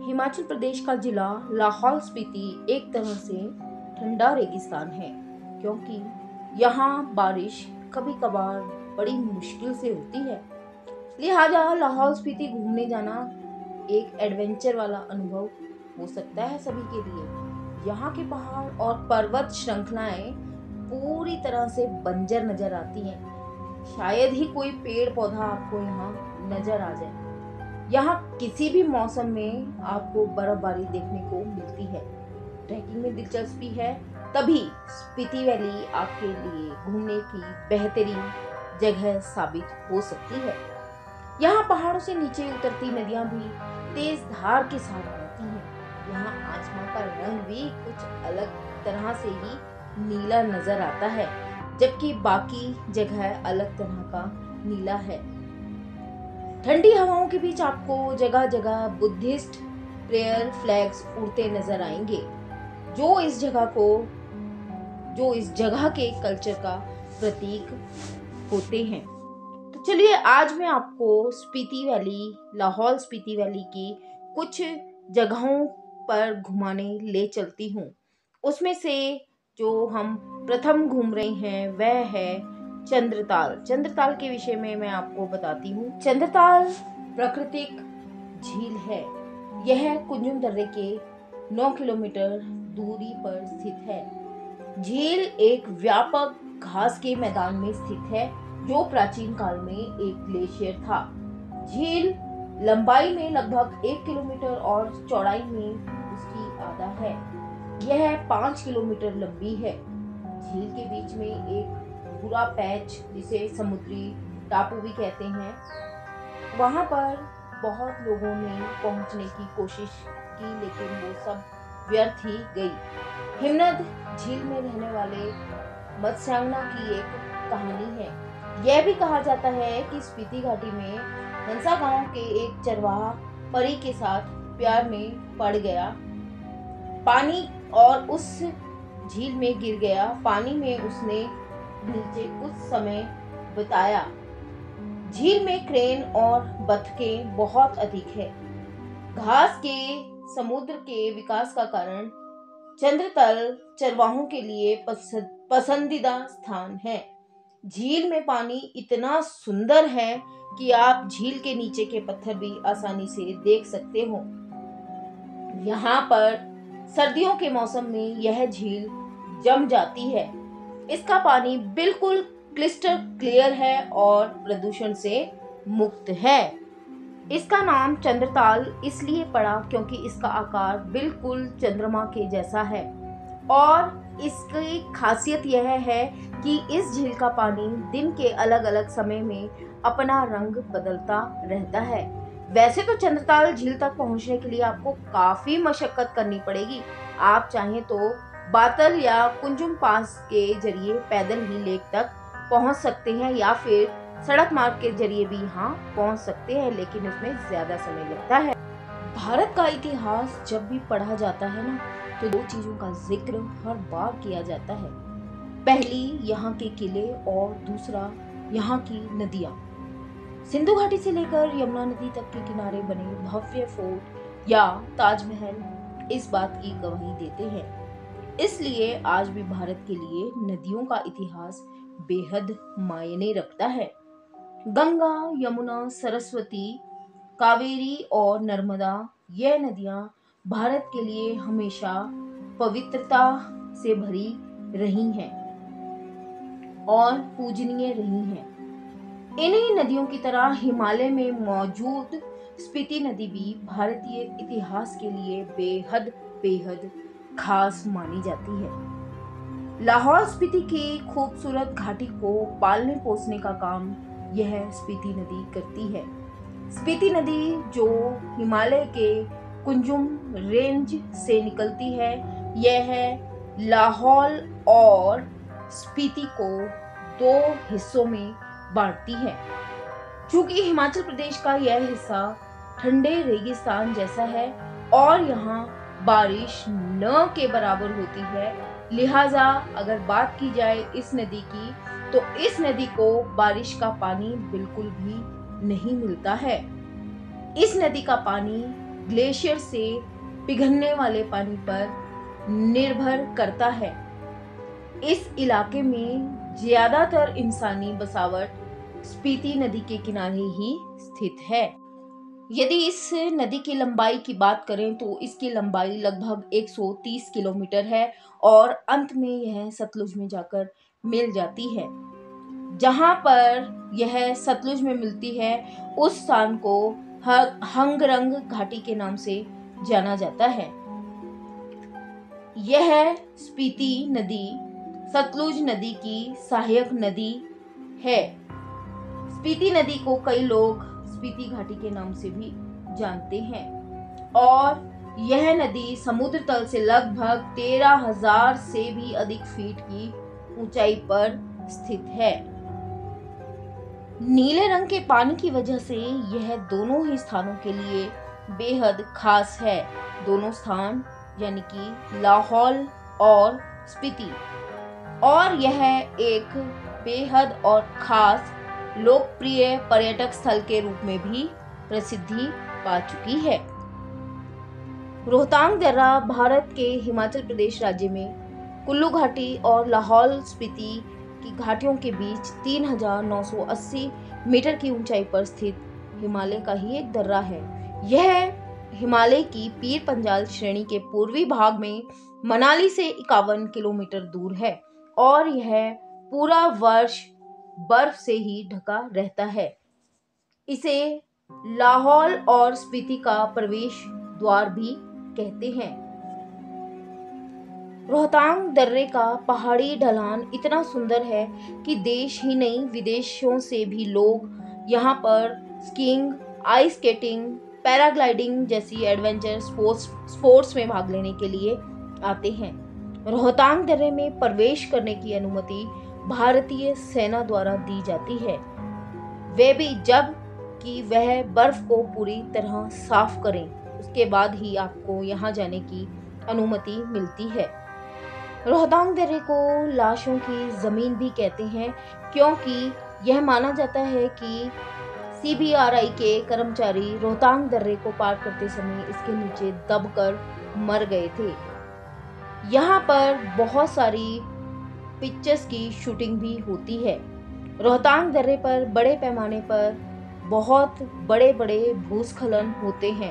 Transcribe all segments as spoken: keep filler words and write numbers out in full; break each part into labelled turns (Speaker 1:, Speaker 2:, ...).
Speaker 1: हिमाचल प्रदेश का जिला लाहौल स्पीति एक तरह से ठंडा रेगिस्तान है, क्योंकि यहाँ बारिश कभी कभार बड़ी मुश्किल से होती है। लिहाजा लाहौल स्पीति घूमने जाना एक एडवेंचर वाला अनुभव हो सकता है सभी के लिए। यहाँ के पहाड़ और पर्वत श्रृंखलाएं पूरी तरह से बंजर नजर आती हैं। शायद ही कोई पेड़ पौधा आपको यहाँ नजर आ जाए। यहाँ किसी भी मौसम में आपको बर्फबारी देखने को मिलती है। ट्रैकिंग में दिलचस्पी है तभी स्पीति वैली आपके लिए घूमने की बेहतरीन जगह साबित हो सकती है। यहाँ पहाड़ों से नीचे उतरती नदियां भी तेज धार के साथ बहती हैं। यहाँ आसमान का रंग भी कुछ अलग तरह से ही नीला नजर आता है, जबकि बाकी जगह अलग तरह का नीला है। ठंडी हवाओं के बीच आपको जगह जगह बुद्धिस्ट प्रेयर फ्लैग्स उड़ते नजर आएंगे, जो इस जगह को जो इस जगह के कल्चर का प्रतीक होते हैं। तो चलिए आज मैं आपको स्पीति वैली, लाहौल स्पीति वैली की कुछ जगहों पर घुमाने ले चलती हूँ। उसमें से जो हम प्रथम घूम रहे हैं वह है चंद्रताल। चंद्रताल के विषय में मैं आपको बताती हूँ। चंद्रताल प्राकृतिक झील है। यह कुंजुम दर्रे के नौ किलोमीटर दूरी पर स्थित है। झील एक व्यापक घास के मैदान में स्थित है, जो प्राचीन काल में एक ग्लेशियर था। झील लंबाई में लगभग एक किलोमीटर और चौड़ाई में उसकी आधा है। यह पाँच किलोमीटर लंबी है। झील के बीच में एक पूरा पैच, जिसे समुद्री टापू भी कहते हैं, वहां पर बहुत लोगों ने पहुंचने की कोशिश की, लेकिन वो सब व्यर्थ ही गई। हिमनद झील में रहने वाले मत्स्यांगना की एक कहानी है। यह भी कहा जाता है कि स्पीति घाटी में हंसा गांव के एक चरवाहा परी के साथ प्यार में पड़ गया, पानी और उस झील में गिर गया। पानी में उसने नीचे कुछ समय बिताया। झील में क्रेन और बतखें बहुत अधिक है। घास के समुद्र के विकास का कारण चंद्रताल चरवाहों के लिए पसंदीदा स्थान है। झील में पानी इतना सुंदर है कि आप झील के नीचे के पत्थर भी आसानी से देख सकते हो। यहाँ पर सर्दियों के मौसम में यह झील जम जाती है। इसका पानी बिल्कुल क्रिस्टल क्लियर है और प्रदूषण से मुक्त है। इसका नाम चंद्रताल इसलिए पड़ा क्योंकि इसका आकार बिल्कुल चंद्रमा के जैसा है, और इसकी खासियत यह है कि इस झील का पानी दिन के अलग अलग समय में अपना रंग बदलता रहता है। वैसे तो चंद्रताल झील तक पहुंचने के लिए आपको काफी मशक्कत करनी पड़ेगी। आप चाहें तो बातल या कुंजुम पास के जरिए पैदल ही लेक तक पहुंच सकते हैं, या फिर सड़क मार्ग के जरिए भी यहाँ पहुंच सकते हैं, लेकिन उसमें ज्यादा समय लगता है। भारत का इतिहास जब भी पढ़ा जाता है ना, तो दो चीजों का जिक्र हर बार किया जाता है। पहली यहाँ के किले और दूसरा यहाँ की नदियाँ। सिंधु घाटी से लेकर यमुना नदी तक के किनारे बने भव्य फोर्ट या ताजमहल इस बात की गवाही देते हैं। इसलिए आज भी भारत के लिए नदियों का इतिहास बेहद मायने रखता है। गंगा, यमुना, सरस्वती, कावेरी और नर्मदा, यह नदियां भारत के लिए हमेशा पवित्रता से भरी रही हैं और पूजनीय रही हैं। इन्हीं नदियों की तरह हिमालय में मौजूद स्पीति नदी भी भारतीय इतिहास के लिए बेहद बेहद खास मानी जाती है। लाहौल स्पीति की खूबसूरत घाटी को पालने पोसने का काम यह स्पीति नदी करती है। स्पीति नदी जो हिमालय के कुंजुम रेंज से निकलती है, यह लाहौल और स्पीति को दो हिस्सों में बांटती है। चूंकि हिमाचल प्रदेश का यह हिस्सा ठंडे रेगिस्तान जैसा है और यहाँ बारिश न के बराबर होती है, लिहाजा अगर बात की जाए इस नदी की, तो इस नदी को बारिश का पानी बिल्कुल भी नहीं मिलता है। इस नदी का पानी ग्लेशियर से पिघलने वाले पानी पर निर्भर करता है। इस इलाके में ज्यादातर इंसानी बसावट स्पीति नदी के किनारे ही स्थित है। यदि इस नदी की लंबाई की बात करें तो इसकी लंबाई लगभग एक सौ तीस किलोमीटर है और अंत में यह सतलुज में जाकर मिल जाती है। जहां पर यह सतलुज में मिलती है उस स्थान को हंगरंग घाटी के नाम से जाना जाता है। यह स्पीति नदी सतलुज नदी की सहायक नदी है। स्पीति नदी को कई लोग स्पीति घाटी के नाम से भी जानते हैं और यह नदी समुद्र तल से लगभग तेरह हजार से भी अधिक फीट की ऊंचाई पर स्थित है। नीले रंग के पानी की वजह से यह दोनों ही स्थानों के लिए बेहद खास है। दोनों स्थान यानी कि लाहौल और स्पीति, और यह एक बेहद और खास लोकप्रिय पर्यटक स्थल के रूप में भी प्रसिद्धि पा चुकी है। रोहतांग दर्रा भारत के हिमाचल प्रदेश राज्य में कुल्लू घाटी और लाहौल स्पीति की घाटियों के बीच तीन हजार नौ सौ अस्सी मीटर की ऊंचाई पर स्थित हिमालय का ही एक दर्रा है। यह हिमालय की पीर पंजाल श्रेणी के पूर्वी भाग में मनाली से इक्यावन किलोमीटर दूर है और यह पूरा वर्ष बर्फ से ही ढका रहता है। इसे लाहौल और स्पीति का प्रवेश द्वार भी कहते हैं। रोहतांग दर्रे का पहाड़ी ढलान इतना सुंदर है कि देश ही नहीं विदेशों से भी लोग यहाँ पर स्कीइंग, आइस स्केटिंग, पैराग्लाइडिंग जैसी एडवेंचर स्पोर्ट्स स्पोर्ट्स में भाग लेने के लिए आते हैं। रोहतांग दर्रे में प्रवेश करने की अनुमति भारतीय सेना द्वारा दी जाती है, वे भी जब कि वह बर्फ को पूरी तरह साफ करें, उसके बाद ही आपको यहाँ जाने की अनुमति मिलती है। रोहतांग दर्रे को लाशों की जमीन भी कहते हैं क्योंकि यह माना जाता है कि सी बी आर आई के कर्मचारी रोहतांग दर्रे को पार करते समय इसके नीचे दबकर मर गए थे। यहाँ पर बहुत सारी पिक्चर्स की शूटिंग भी होती है। रोहतांग दर्रे पर बड़े पैमाने पर बहुत बड़े बड़े भूस्खलन होते हैं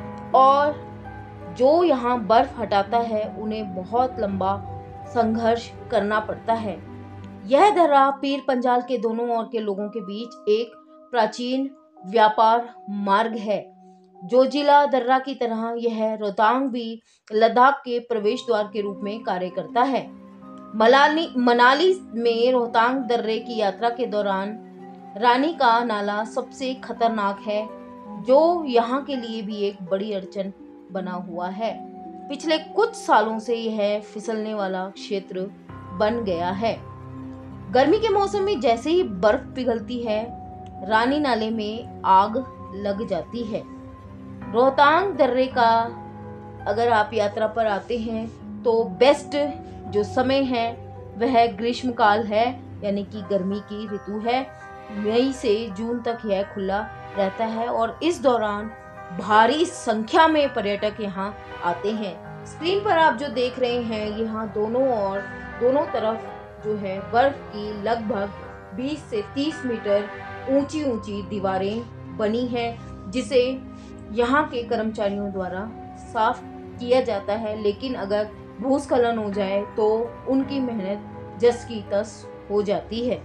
Speaker 1: और जो यहाँ बर्फ हटाता है उन्हें बहुत लंबा संघर्ष करना पड़ता है। यह दर्रा पीर पंजाल के दोनों ओर के लोगों के बीच एक प्राचीन व्यापार मार्ग है। जोजिला दर्रा की तरह यह रोहतांग भी लद्दाख के प्रवेश द्वार के रूप में कार्य करता है। मनाली मनाली में रोहतांग दर्रे की यात्रा के दौरान रानी का नाला सबसे खतरनाक है, जो यहाँ के लिए भी एक बड़ी अड़चन बना हुआ है। पिछले कुछ सालों से यह फिसलने वाला क्षेत्र बन गया है। गर्मी के मौसम में जैसे ही बर्फ पिघलती है, रानी नाले में आग लग जाती है। रोहतांग दर्रे का अगर आप यात्रा पर आते हैं तो बेस्ट जो समय है वह ग्रीष्मकाल है, यानी कि गर्मी की ऋतु है। मई से जून तक यह खुला रहता है और इस दौरान भारी संख्या में पर्यटक यहाँ आते हैं। स्क्रीन पर आप जो देख रहे हैं, यहाँ दोनों और दोनों तरफ जो है बर्फ की लगभग बीस से तीस मीटर ऊंची ऊंची दीवारें बनी हैं, जिसे यहाँ के कर्मचारियों द्वारा साफ किया जाता है। लेकिन अगर भूस्खलन हो जाए तो उनकी मेहनत जस की तस हो जाती है।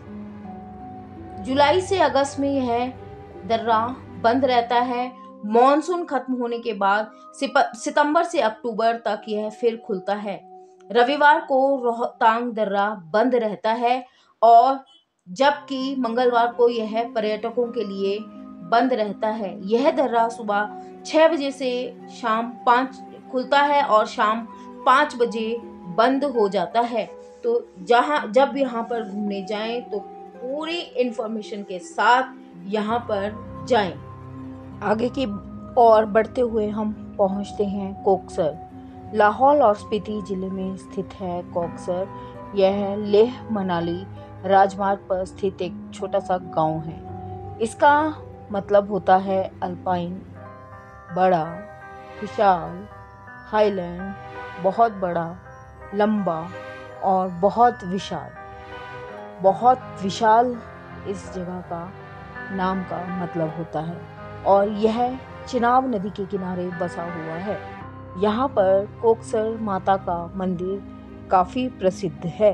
Speaker 1: जुलाई से अगस्त में यह दर्रा बंद रहता है। मॉनसून खत्म होने के बाद सितंबर से अक्टूबर तक यह फिर खुलता है। रविवार को रोहतांग दर्रा बंद रहता है और जबकि मंगलवार को यह पर्यटकों के लिए बंद रहता है। यह दर्रा सुबह छह बजे से शाम पाँच खुलता है और शाम पाँच बजे बंद हो जाता है। तो जहाँ जब यहाँ पर घूमने जाएं तो पूरी इंफॉर्मेशन के साथ यहाँ पर जाएं। आगे की ओर बढ़ते हुए हम पहुँचते हैं कोकसर। लाहौल और स्पीति जिले में स्थित है कोकसर। यह लेह मनाली राजमार्ग पर स्थित एक छोटा सा गांव है। इसका मतलब होता है अल्पाइन, बड़ा, विशाल हाईलैंड बहुत बड़ा, लंबा और बहुत विशाल। बहुत विशाल इस जगह का नाम का मतलब होता है और यह चिनाब नदी के किनारे बसा हुआ है। यहाँ पर कोकसर माता का मंदिर काफ़ी प्रसिद्ध है।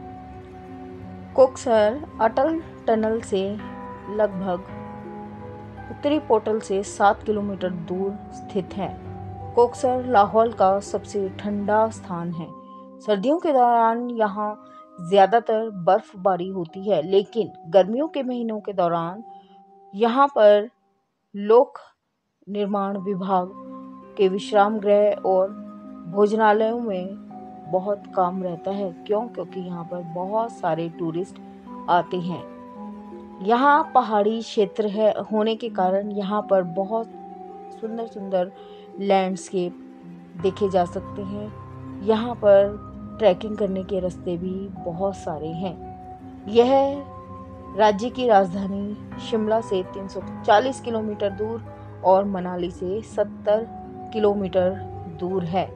Speaker 1: कोकसर अटल टनल से लगभग उत्तरी पोर्टल से सात किलोमीटर दूर स्थित है। कोकसर लाहौल का सबसे ठंडा स्थान है। सर्दियों के दौरान यहाँ ज़्यादातर बर्फबारी होती है, लेकिन गर्मियों के महीनों के दौरान यहाँ पर लोक निर्माण विभाग के विश्राम गृह और भोजनालयों में बहुत काम रहता है। क्यों? क्योंकि यहाँ पर बहुत सारे टूरिस्ट आते हैं। यहाँ पहाड़ी क्षेत्र है होने के कारण यहाँ पर बहुत सुंदर सुंदर लैंडस्केप देखे जा सकते हैं। यहाँ पर ट्रैकिंग करने के रास्ते भी बहुत सारे हैं। यह राज्य की राजधानी शिमला से तीन सौ चालीस किलोमीटर दूर और मनाली से सत्तर किलोमीटर दूर है।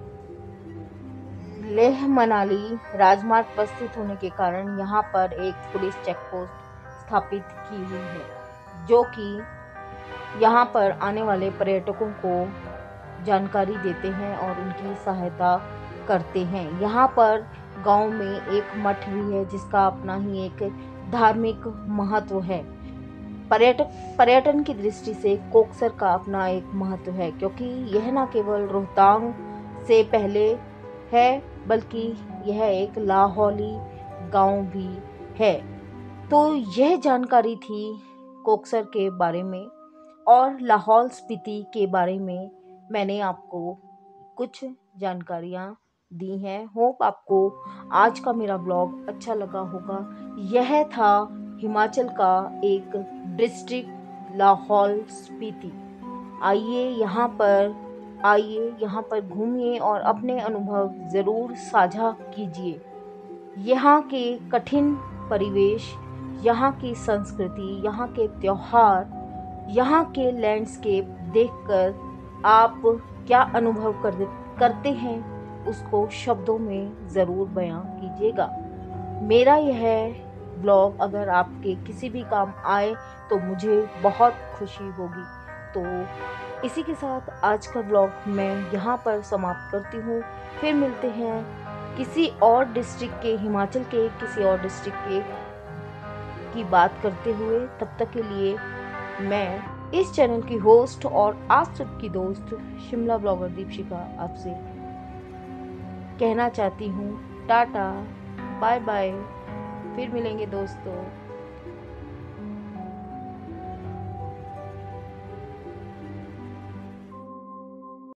Speaker 1: लेह मनाली राजमार्ग पर स्थित होने के कारण यहाँ पर एक पुलिस चेक पोस्ट स्थापित की हुई है, जो कि यहाँ पर आने वाले पर्यटकों को जानकारी देते हैं और उनकी सहायता करते हैं। यहाँ पर गांव में एक मठ भी है जिसका अपना ही एक धार्मिक महत्व है। पर्यटक पर्यटन की दृष्टि से कोकसर का अपना एक महत्व है, क्योंकि यह न केवल रोहतांग से पहले है बल्कि यह एक लाहौली गांव भी है। तो यह जानकारी थी कोकसर के बारे में और लाहौल स्पीति के बारे में मैंने आपको कुछ जानकारियाँ दी हैं। होप आपको आज का मेरा ब्लॉग अच्छा लगा होगा। यह था हिमाचल का एक डिस्ट्रिक्ट लाहौल स्पीति। आइए यहाँ पर आइए यहाँ पर घूमिए और अपने अनुभव ज़रूर साझा कीजिए। यहाँ के कठिन परिवेश, यहाँ की संस्कृति, यहाँ के त्योहार, यहाँ के लैंडस्केप देखकर आप क्या अनुभव कर करते हैं उसको शब्दों में ज़रूर बयां कीजिएगा। मेरा यह ब्लॉग अगर आपके किसी भी काम आए तो मुझे बहुत खुशी होगी। तो इसी के साथ आज का ब्लॉग मैं यहाँ पर समाप्त करती हूँ। फिर मिलते हैं किसी और डिस्ट्रिक्ट के, हिमाचल के किसी और डिस्ट्रिक्ट के की बात करते हुए। तब तक के लिए मैं इस चैनल की होस्ट और आप सबकी दोस्त शिमला ब्लॉगर दीपशिका आपसे कहना चाहती हूँ टाटा बाय बाय। फिर मिलेंगे दोस्तों।